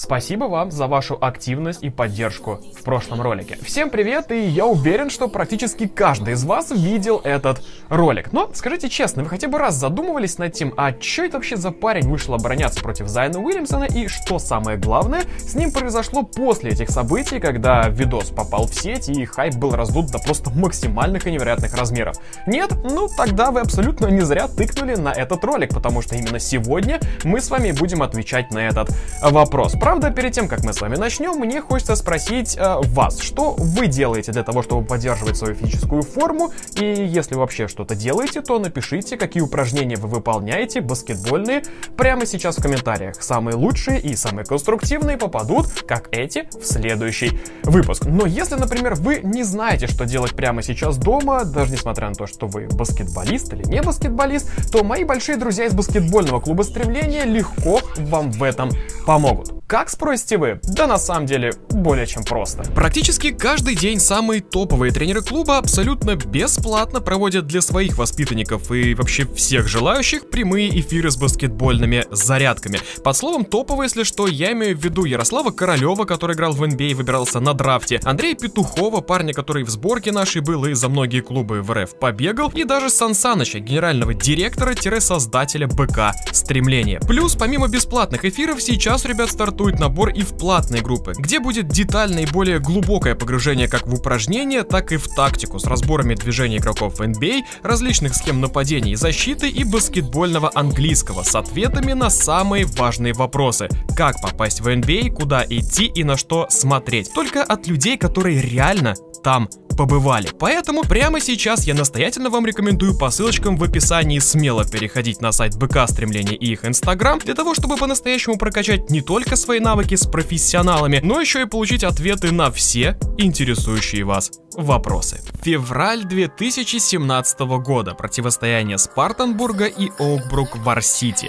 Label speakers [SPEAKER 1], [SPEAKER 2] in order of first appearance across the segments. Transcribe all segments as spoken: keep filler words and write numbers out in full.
[SPEAKER 1] Спасибо вам за вашу активность и поддержку в прошлом ролике. Всем привет, и я уверен, что практически каждый из вас видел этот ролик. Но скажите честно, вы хотя бы раз задумывались над тем, а что это вообще за парень вышел обороняться против Зайона Уильямсона, и что самое главное, с ним произошло после этих событий, когда видос попал в сеть и хайп был раздут до просто максимальных и невероятных размеров? Нет? Ну тогда вы абсолютно не зря тыкнули на этот ролик, потому что именно сегодня мы с вами будем отвечать на этот вопрос. Правда, перед тем, как мы с вами начнем, мне хочется спросить э, вас, что вы делаете для того, чтобы поддерживать свою физическую форму, и если вы вообще что-то делаете, то напишите, какие упражнения вы выполняете, баскетбольные, прямо сейчас в комментариях. Самые лучшие и самые конструктивные попадут, как эти, в следующий выпуск. Но если, например, вы не знаете, что делать прямо сейчас дома, даже несмотря на то, что вы баскетболист или не баскетболист, то мои большие друзья из баскетбольного клуба «Стремление» легко вам в этом помогут. Как, спросите вы? Да на самом деле более чем просто. Практически каждый день самые топовые тренеры клуба абсолютно бесплатно проводят для своих воспитанников и вообще всех желающих прямые эфиры с баскетбольными зарядками. Под словом топовые, если что, я имею в виду Ярослава Королева, который играл в эн би эй и выбирался на драфте, Андрея Петухова, парня, который в сборке нашей был и за многие клубы в эр эф побегал, и даже Сан Саныча, генерального директора-создателя БК «Стремление». Плюс, помимо бесплатных эфиров, сейчас, ребят, стартует набор и в платные группы, где будет детальное и более глубокое погружение как в упражнения, так и в тактику, с разборами движений игроков эн би эй, различных схем нападения и защиты и баскетбольного английского с ответами на самые важные вопросы: как попасть в эн би эй, куда идти и на что смотреть. Только от людей, которые реально там побывали. Поэтому прямо сейчас я настоятельно вам рекомендую по ссылочкам в описании смело переходить на сайт БК «Стремление» и их инстаграм, для того, чтобы по-настоящему прокачать не только свои навыки с профессионалами, но еще и получить ответы на все интересующие вас вопросы. Февраль две тысячи семнадцатого года. Противостояние Спартанбурга и Оукбрук Варсити.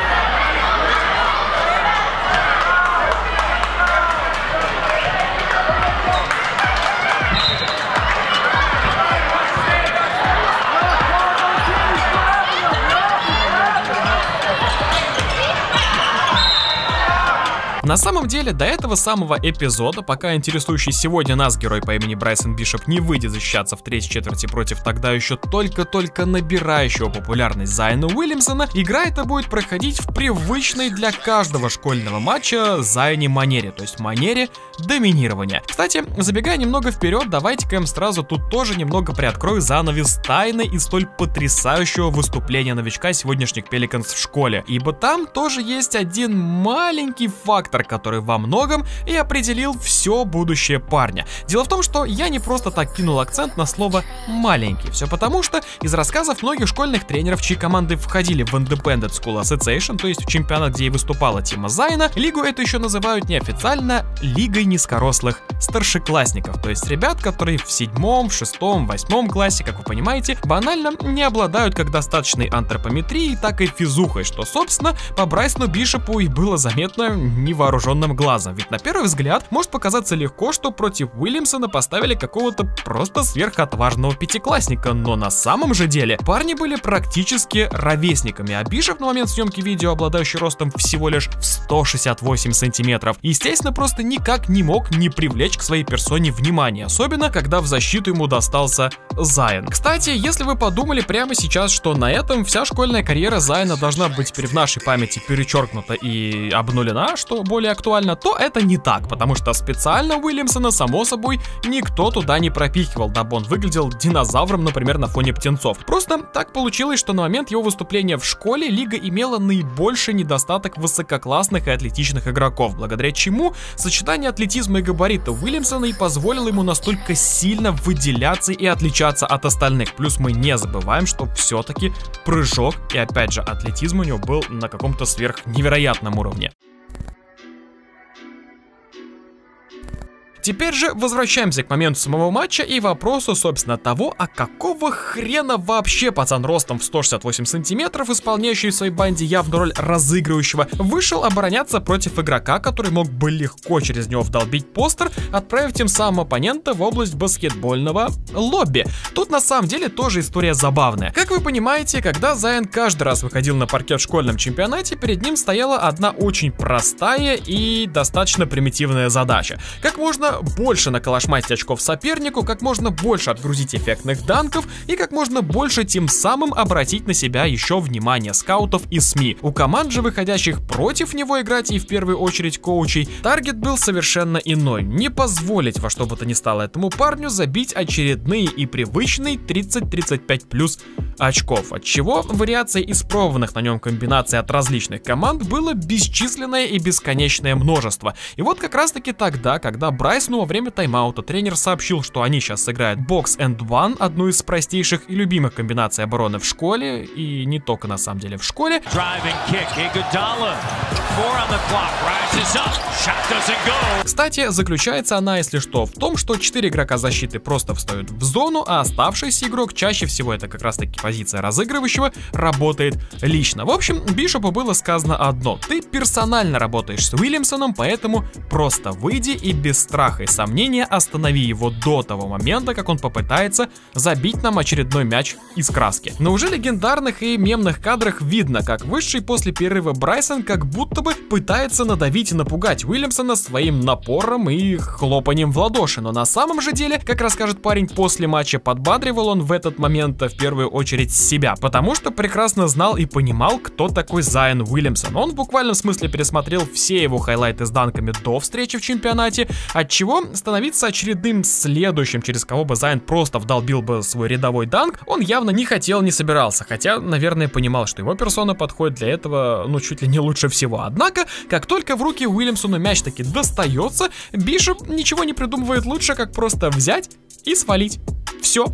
[SPEAKER 1] На самом деле, до этого самого эпизода, пока интересующий сегодня нас герой по имени Брайсон Бишоп не выйдет защищаться в третьей четверти против тогда еще только-только набирающего популярность Зайона Уильямсона, игра эта будет проходить в привычной для каждого школьного матча Зайоне манере, то есть манере доминирования. Кстати, забегая немного вперед, давайте-ка я сразу тут тоже немного приоткрою занавес тайны и столь потрясающего выступления новичка сегодняшних Пеликанс в школе, ибо там тоже есть один маленький фактор, который во многом и определил все будущее парня. Дело в том, что я не просто так кинул акцент на слово «маленький». Все потому, что из рассказов многих школьных тренеров, чьи команды входили в Independent School Association, то есть в чемпионат, где и выступала Тима Зайона, лигу эту еще называют неофициально Лигой низкорослых старшеклассников, то есть ребят, которые в седьмом, шестом, восьмом классе, как вы понимаете, банально не обладают как достаточной антропометрией, так и физухой, что, собственно, по Брайсону Бишопу и было заметно невооруженным глазом. Ведь на первый взгляд может показаться легко, что против Уильямсона поставили какого-то просто сверхотважного пятиклассника, но на самом же деле парни были практически ровесниками, а Бишоп на момент съемки видео, обладающий ростом всего лишь в сто шестьдесят восемь сантиметров, естественно, просто никак не мог не привлечь к своей персоне внимания, особенно когда в защиту ему достался Зайон. Кстати, если вы подумали прямо сейчас, что на этом вся школьная карьера Зайона должна быть теперь в нашей памяти перечеркнута и обнулена, что более актуально, то это не так, потому что специально Уильямсона, само собой, никто туда не пропихивал, дабы он выглядел динозавром, например, на фоне птенцов. Просто так получилось, что на момент его выступления в школе лига имела наибольший недостаток высококлассных и атлетичных игроков, благодаря чему сочетание атлетизма и габарита Уильямсона и позволило ему настолько сильно выделяться и отличаться от остальных. Плюс мы не забываем, что все-таки прыжок и опять же атлетизм у него был на каком-то сверхневероятном уровне. Теперь же возвращаемся к моменту самого матча и вопросу, собственно, того, а какого хрена вообще пацан ростом в сто шестьдесят восемь сантиметров, исполняющий в своей банде явно роль разыгрывающего, вышел обороняться против игрока, который мог бы легко через него вдолбить постер, отправив тем самым оппонента в область баскетбольного лобби. Тут на самом деле тоже история забавная. Как вы понимаете, когда Зайн каждый раз выходил на паркет в школьном чемпионате, перед ним стояла одна очень простая и достаточно примитивная задача. Как можно больше наколошматить очков сопернику, как можно больше отгрузить эффектных данков и как можно больше тем самым обратить на себя еще внимание скаутов и СМИ. У команд же, выходящих против него играть и в первую очередь коучей, таргет был совершенно иной. Не позволить во что бы то ни стало этому парню забить очередные и привычные тридцать-тридцать пять плюс очков, отчего вариаций испробованных на нем комбинаций от различных команд было бесчисленное и бесконечное множество. И вот как раз таки тогда, когда Брайсону во время тайм-аута тренер сообщил, что они сейчас сыграют Box and One, одну из простейших и любимых комбинаций обороны в школе, и не только на самом деле в школе. Кстати, заключается она, если что, в том, что четыре игрока защиты просто встают в зону, а оставшийся игрок, чаще всего это как раз таки позиция разыгрывающего, работает лично. В общем, Бишопу было сказано одно: ты персонально работаешь с Уильямсоном, поэтому просто выйди и без страха и сомнения останови его до того момента, как он попытается забить нам очередной мяч из краски. На уже легендарных и мемных кадрах видно, как вышедший после перерыва Брайсон как будто бы пытается надавить и напугать Уильямсона своим напором и хлопанием в ладоши, но на самом же деле, как расскажет парень после матча, подбадривал он в этот момент в первую очередь себя, потому что прекрасно знал и понимал, кто такой Зайн Уильямсон. Он в буквальном смысле пересмотрел все его хайлайты с данками до встречи в чемпионате, отчего становиться очередным следующим, через кого бы Зайн просто вдолбил бы свой рядовой данк, он явно не хотел, не собирался, хотя, наверное, понимал, что его персона подходит для этого, ну, чуть ли не лучше всего. Однако, как только в руки Уильямсону мяч таки достается, Бишоп ничего не придумывает лучше, как просто взять и свалить. Все.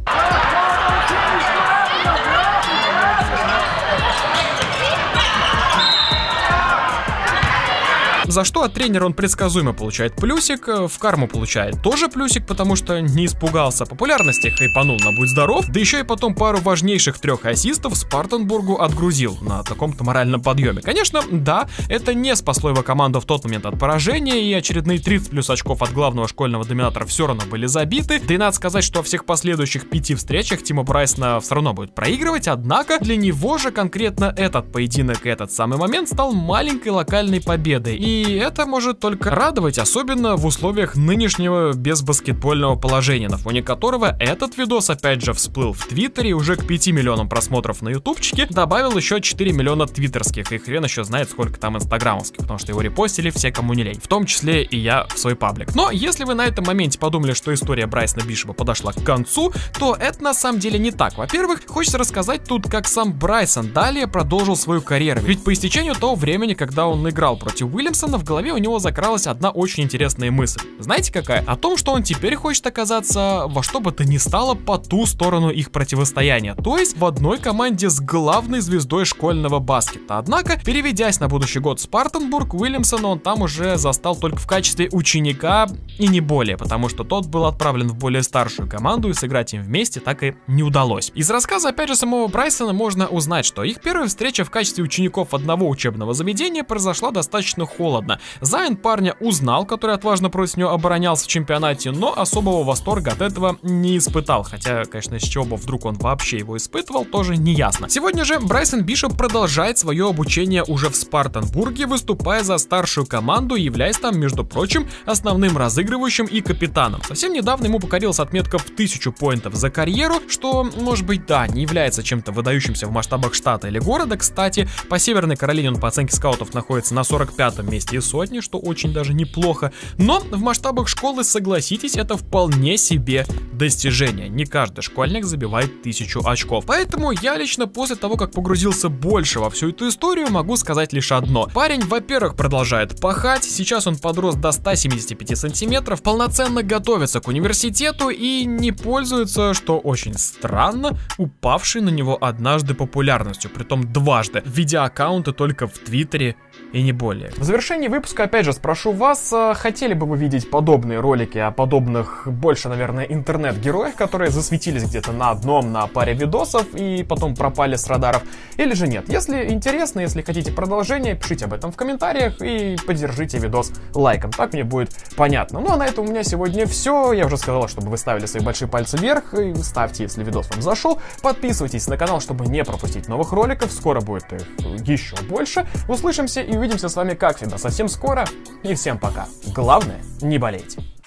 [SPEAKER 1] За что от тренера он предсказуемо получает плюсик, в карму получает тоже плюсик, потому что не испугался популярности, хайпанул на будь здоров, да еще и потом пару важнейших трех ассистов Спартанбургу отгрузил на таком-то моральном подъеме. Конечно, да, это не спасло его команду в тот момент от поражения, и очередные тридцать плюс очков от главного школьного доминатора все равно были забиты, да и надо сказать, что во всех последующих пяти встречах Тима Брайсона все равно будет проигрывать, однако для него же конкретно этот поединок и этот самый момент стал маленькой локальной победой, и И это может только радовать, особенно в условиях нынешнего безбаскетбольного положения, на фоне которого этот видос опять же всплыл в Твиттере, уже к пяти миллионам просмотров на ютубчике добавил еще четыре миллиона твиттерских, и хрен еще знает, сколько там инстаграмовских, потому что его репостили все, кому не лень, в том числе и я в свой паблик. Но если вы на этом моменте подумали, что история Брайсона Бишопа подошла к концу, то это на самом деле не так. Во-первых, хочется рассказать тут, как сам Брайсон далее продолжил свою карьеру, ведь по истечению того времени, когда он играл против Уильямсона, в голове у него закралась одна очень интересная мысль. Знаете какая? О том, что он теперь хочет оказаться во что бы то ни стало по ту сторону их противостояния, то есть в одной команде с главной звездой школьного баскета. Однако, переведясь на будущий год в Спартанбург, Уильямсона он там уже застал только в качестве ученика и не более, потому что тот был отправлен в более старшую команду, и сыграть им вместе так и не удалось. Из рассказа, опять же, самого Брайсона можно узнать, что их первая встреча в качестве учеников одного учебного заведения произошла достаточно холодно. Зайн парня узнал, который отважно против него оборонялся в чемпионате, но особого восторга от этого не испытал. Хотя, конечно, с чего бы вдруг он вообще его испытывал, тоже не ясно. Сегодня же Брайсон Бишоп продолжает свое обучение уже в Спартанбурге, выступая за старшую команду, являясь там, между прочим, основным разыгрывающим и капитаном. Совсем недавно ему покорилась отметка в тысячу поинтов за карьеру, что, может быть, да, не является чем-то выдающимся в масштабах штата или города. Кстати, по Северной Каролине он по оценке скаутов находится на сорок пятом месте из сотни, что очень даже неплохо, но в масштабах школы, согласитесь, это вполне себе достижение. Не каждый школьник забивает тысячу очков. Поэтому я лично после того, как погрузился больше во всю эту историю, могу сказать лишь одно. Парень, во-первых, продолжает пахать, сейчас он подрос до ста семидесяти пяти сантиметров, полноценно готовится к университету и не пользуется, что очень странно, упавшей на него однажды популярностью, притом дважды, введя аккаунты только в Твиттере и не более. В завершении выпуска опять же спрошу вас, хотели бы вы видеть подобные ролики о подобных, больше, наверное, интернет-героях, которые засветились где-то на одном, на паре видосов и потом пропали с радаров, или же нет? Если интересно, если хотите продолжение, пишите об этом в комментариях и поддержите видос лайком, так мне будет понятно. Ну а на этом у меня сегодня все. Я уже сказал, чтобы вы ставили свои большие пальцы вверх, и ставьте, если видос вам зашел. Подписывайтесь на канал, чтобы не пропустить новых роликов, скоро будет их еще больше. Услышимся и увидимся с вами, как всегда, совсем скоро. И всем пока. Главное, не болейте.